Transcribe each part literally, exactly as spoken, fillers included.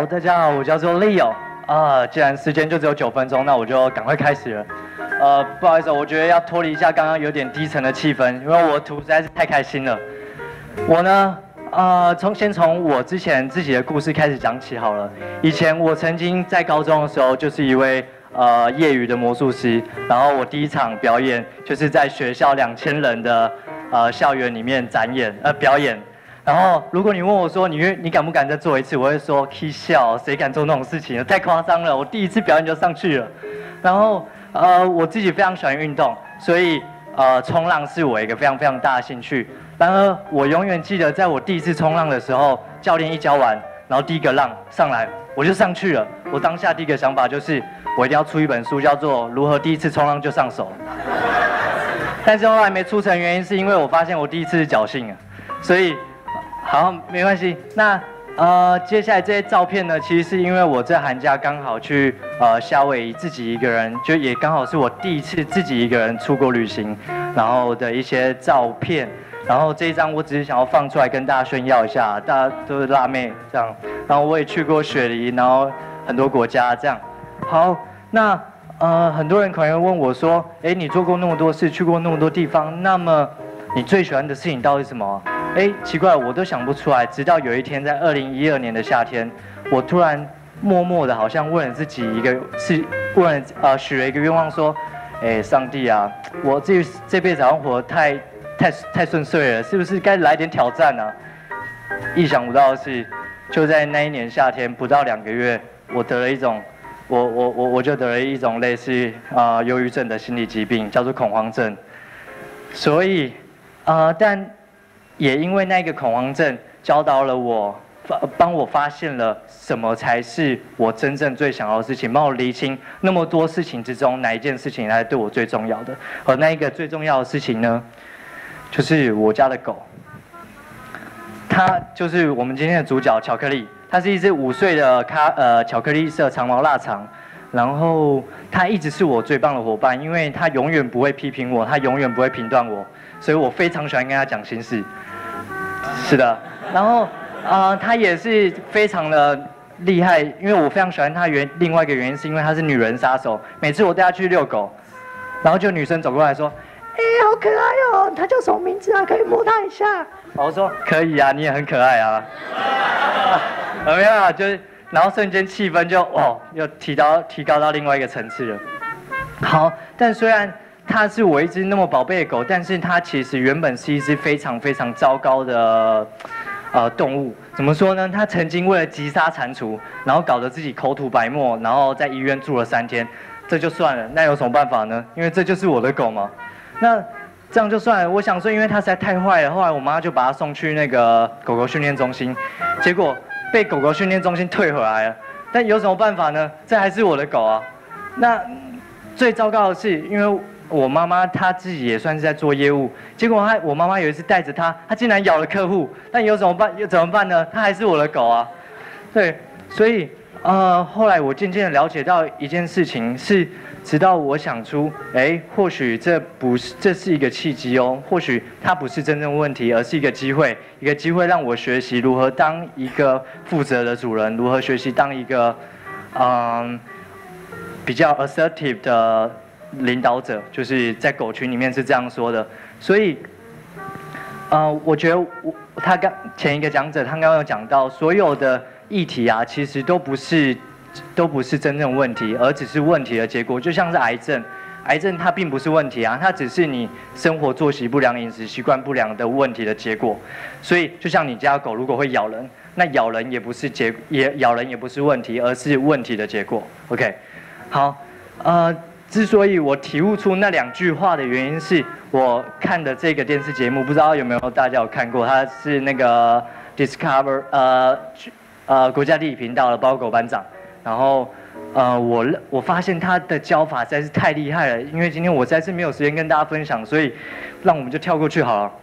好，大家好，我叫做 Leo 啊。既然时间就只有九分钟，那我就赶快开始了。呃，不好意思，我觉得要脱离一下刚刚有点低沉的气氛，因为我图实在是太开心了。我呢，呃，从先从我之前自己的故事开始讲起好了。以前我曾经在高中的时候，就是一位呃业余的魔术师，然后我第一场表演就是在学校两千人的呃校园里面展演呃表演。然后，如果你问我说你愿你敢不敢再做一次，我会说 K 笑，谁敢做那种事情？太夸张了！我第一次表演就上去了。然后，呃，我自己非常喜欢运动，所以呃，冲浪是我一个非常非常大的兴趣。然而，我永远记得在我第一次冲浪的时候，教练一教完，然后第一个浪上来，我就上去了。我当下第一个想法就是，我一定要出一本书，叫做《如何第一次冲浪就上手》。但是后来没出成，原因是因为我发现我第一次是侥幸啊，所以。好，没关系。那呃，接下来这些照片呢，其实是因为我这寒假刚好去呃夏威夷自己一个人，就也刚好是我第一次自己一个人出国旅行，然后的一些照片。然后这一张我只是想要放出来跟大家炫耀一下，大家都是辣妹这样。然后我也去过雪梨，然后很多国家这样。好，那呃很多人可能会问我说，哎，你做过那么多事，去过那么多地方，那么你最喜欢的事情到底是什么？哎，奇怪，我都想不出来。直到有一天，在二零一二年的夏天，我突然默默的，好像问了自己一个，是问了呃许了一个愿望，说，哎，上帝啊，我这这辈子好像活得太太太顺遂了，是不是该来点挑战啊？意想不到的是，就在那一年夏天，不到两个月，我得了一种，我我我我就得了一种类似啊忧郁症的心理疾病，叫做恐慌症。所以，啊、呃，但。也因为那个恐慌症教导了我，帮我发现了什么才是我真正最想要的事情，帮我厘清那么多事情之中哪一件事情才对我最重要的。而那一个最重要的事情呢，就是我家的狗。它就是我们今天的主角巧克力，它是一只五岁的咖呃巧克力色长毛腊肠。然后它一直是我最棒的伙伴，因为它永远不会批评我，它永远不会评断我，所以我非常喜欢跟它讲心事。是的，然后呃，它也是非常的厉害，因为我非常喜欢它原另外一个原因是因为它是女人杀手。每次我带它去遛狗，然后就女生走过来说：“哎，好可爱哦，它叫什么名字啊？可以摸它一下。”我说：“可以啊，你也很可爱啊。”没有啊，就是。然后瞬间气氛就哦，又提到提高到另外一个层次了。好，但虽然它是我一只那么宝贝的狗，但是它其实原本是一只非常非常糟糕的呃动物。怎么说呢？它曾经为了击杀蟾蜍，然后搞得自己口吐白沫，然后在医院住了三天。这就算了，那有什么办法呢？因为这就是我的狗嘛。那这样就算了。我想说，因为它实在太坏了，后来我妈就把它送去那个狗狗训练中心，结果。被狗狗训练中心退回来了，但有什么办法呢？这还是我的狗啊。那最糟糕的是，因为我妈妈她自己也算是在做业务，结果她我妈妈有一次带着它，它竟然咬了客户。但有什么办？又怎么办呢？它还是我的狗啊。对，所以呃，后来我渐渐的了解到一件事情是。直到我想出，哎，或许这不是，这是一个契机哦。或许它不是真正问题，而是一个机会，一个机会让我学习如何当一个负责的主人，如何学习当一个，嗯，比较 assertive 的领导者，就是在狗群里面是这样说的。所以，呃，我觉得我他刚前一个讲者他刚刚有讲到，所有的议题啊，其实都不是。都不是真正问题，而只是问题的结果。就像是癌症，癌症它并不是问题啊，它只是你生活作息不良、饮食习惯不良的问题的结果。所以，就像你家狗如果会咬人，那咬人也不是结，也咬人也不是问题，而是问题的结果。OK， 好，呃，之所以我体悟出那两句话的原因是，我看的这个电视节目，不知道有没有大家有看过？它是那个 Discover 呃呃国家地理频道的包狗班长。然后，呃，我我发现他的教法实在是太厉害了，因为今天我实在是没有时间跟大家分享，所以让我们就跳过去好了。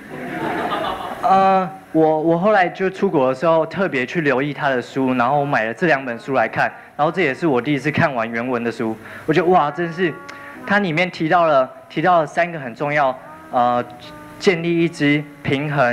呃，我我后来就出国的时候特别去留意他的书，然后我买了这两本书来看，然后这也是我第一次看完原文的书，我觉得哇，真是，它里面提到了提到了三个很重要，呃，建立一只平衡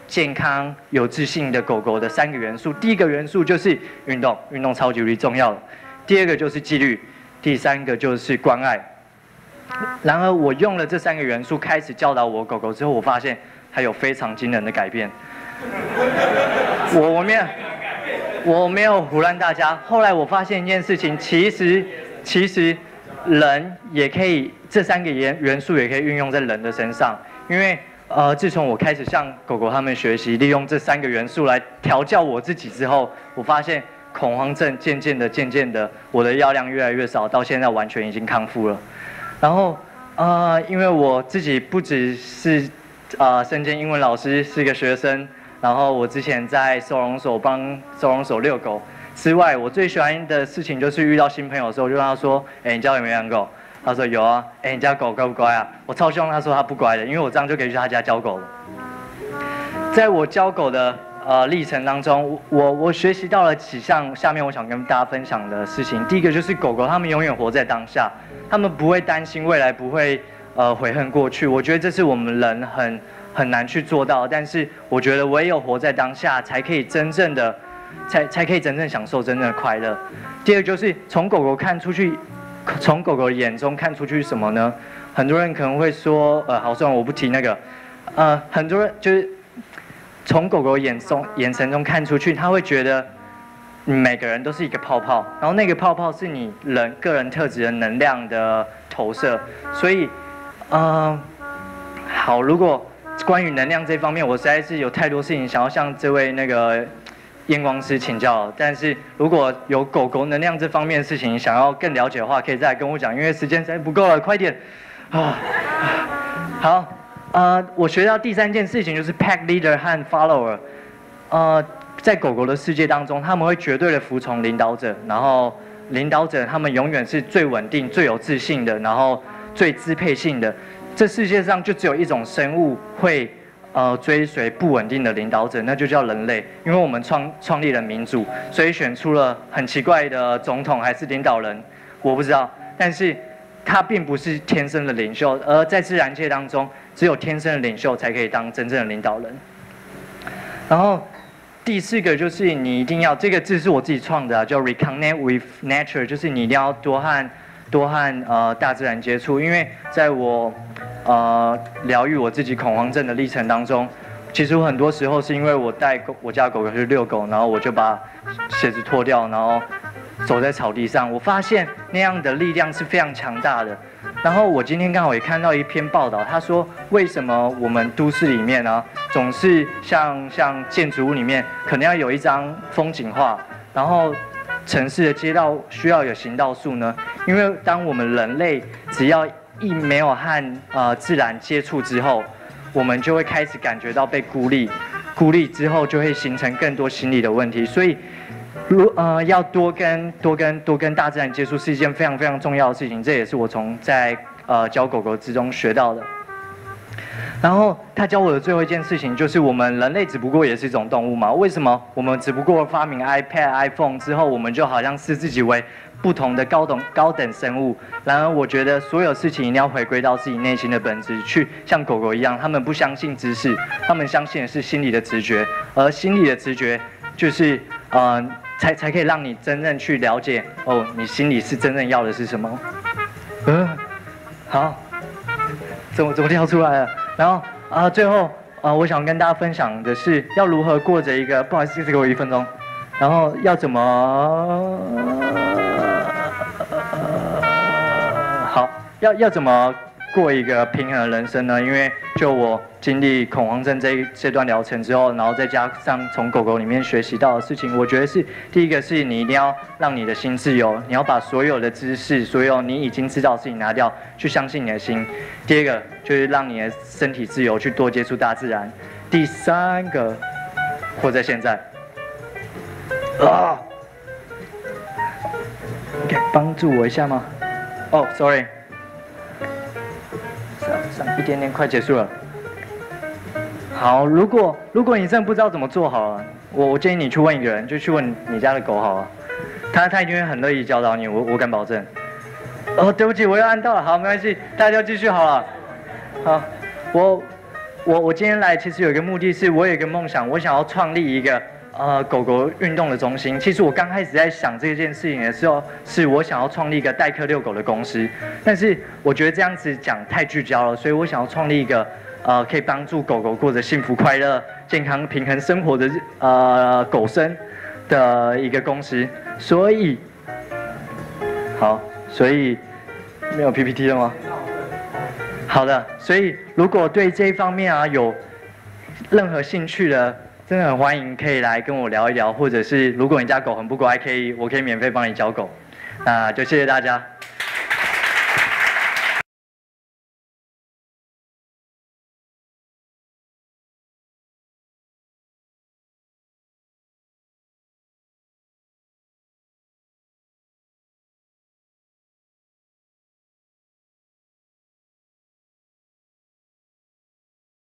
健康、有自信的狗狗的三个元素。第一个元素就是运动，运动超级无敌重要的。第二个就是纪律，第三个就是关爱。然而，我用了这三个元素开始教导我狗狗之后，我发现它有非常惊人的改变。我我没有我没有胡乱大家。后来我发现一件事情，其实其实人也可以这三个元元素也可以运用在人的身上，因为呃，自从我开始向狗狗他们学习，利用这三个元素来调教我自己之后，我发现恐慌症渐渐的、渐渐的，我的药量越来越少，到现在完全已经康复了。然后呃，因为我自己不只是呃身兼英文老师，是个学生，然后我之前在收容所帮收容所遛狗之外，我最喜欢的事情就是遇到新朋友的时候，我就跟他说：“哎，你家有没有养狗？”他说有啊。哎，你家狗乖不乖啊？我超希望他说他不乖的，因为我这样就可以去他家教狗了。在我教狗的呃历程当中，我我学习到了几项，下面我想跟大家分享的事情。第一个就是狗狗它们永远活在当下，它们不会担心未来，不会呃悔恨过去。我觉得这是我们人很很难去做到，但是我觉得唯有活在当下，才可以真正的，才才可以真正享受真正的快乐。第二就是从狗狗看出去。从狗狗眼中看出去什么呢？很多人可能会说，呃，好，算了，我不提那个。呃，很多人就是从狗狗眼中眼神中看出去，他会觉得每个人都是一个泡泡，然后那个泡泡是你人个人特质的能量的投射。所以，嗯、呃，好，如果关于能量这方面，我实在是有太多事情想要向这位那个验光师请教，但是如果有狗狗能量这方面的事情想要更了解的话，可以再来跟我讲，因为时间实在不够了，快点啊！好，呃，我学到第三件事情就是 pack leader 和 follower。呃，在狗狗的世界当中，他们会绝对的服从领导者，然后领导者他们永远是最稳定、最有自信的，然后最支配性的。这世界上就只有一种生物会。呃，追随不稳定的领导者，那就叫人类。因为我们创创立了民主，所以选出了很奇怪的总统还是领导人，我不知道。但是，他并不是天生的领袖，而在自然界当中，只有天生的领袖才可以当真正的领导人。然后，第四个就是你一定要，这个字是我自己创的、啊，叫 reconnect with nature， 就是你一定要多和多和呃大自然接触，因为在我。呃，疗愈我自己恐慌症的历程当中，其实我很多时候是因为我带狗我家狗狗去遛狗，然后我就把鞋子脱掉，然后走在草地上，我发现那样的力量是非常强大的。然后我今天刚好也看到一篇报道，他说为什么我们都市里面呢，总是像像建筑物里面可能要有一张风景画，然后城市的街道需要有行道树呢？因为当我们人类只要一没有和呃自然接触之后，我们就会开始感觉到被孤立，孤立之后就会形成更多心理的问题。所以，如呃要多跟多跟多跟大自然接触是一件非常非常重要的事情，这也是我从在呃教狗狗之中学到的。然后他教我的最后一件事情就是，我们人类只不过也是一种动物嘛？为什么我们只不过发明 iPad、iPhone 之后，我们就好像视自己为不同的高等高等生物？然而，我觉得所有事情一定要回归到自己内心的本质，去像狗狗一样，他们不相信知识，他们相信的是心理的直觉，而心理的直觉就是呃，才才可以让你真正去了解哦，你心里是真正要的是什么？嗯、呃，好，怎么怎么跳出来了？然后啊、呃，最后啊、呃，我想跟大家分享的是，要如何过着一个，不好意思，再给我一分钟。然后要怎么、呃、好，要要怎么过一个平衡的人生呢？因为就我经历恐慌症这一这段疗程之后，然后再加上从狗狗里面学习到的事情，我觉得是第一个是你一定要让你的心自由，你要把所有的知识，所有你已经知道的事情拿掉，去相信你的心。第二个就是让你的身体自由，去多接触大自然。第三个，活在现在。啊，你可以帮助我一下吗？哦、oh, ，sorry， 上上一点点，快结束了。好，如果如果你真的不知道怎么做好了，我我建议你去问一个人，就去问你家的狗好了，他他一定会很乐意教导你，我我敢保证。哦，对不起，我又按到了，好，没关系，大家就继续好了。好，我我我今天来其实有一个目的是，我有一个梦想，我想要创立一个呃狗狗运动的中心。其实我刚开始在想这件事情的时候，是我想要创立一个代客遛狗的公司，但是我觉得这样子讲太聚焦了，所以我想要创立一个呃可以帮助狗狗过着幸福、快乐、健康、平衡生活的呃狗生的一个公司。所以，好，所以没有 P P T 了吗？好的，所以如果对这一方面啊有任何兴趣的，真的很欢迎可以来跟我聊一聊，或者是如果你家狗很不乖，可以我可以免费帮你教狗，那就谢谢大家。